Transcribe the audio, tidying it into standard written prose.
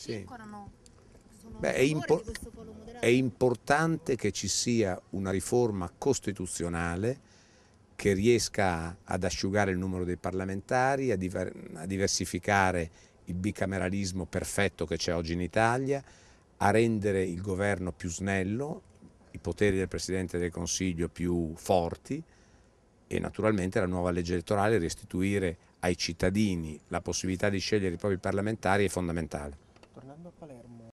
Sì. ancora no? Sono Beh, a favore di questo polo moderato? è importante che ci sia una riforma costituzionale che riesca ad asciugare il numero dei parlamentari, a diversificare il bicameralismo perfetto che c'è oggi in Italia, a rendere il governo più snello, i poteri del Presidente del Consiglio più forti e naturalmente la nuova legge elettorale restituire ai cittadini la possibilità di scegliere i propri parlamentari è fondamentale. Tornando a Palermo.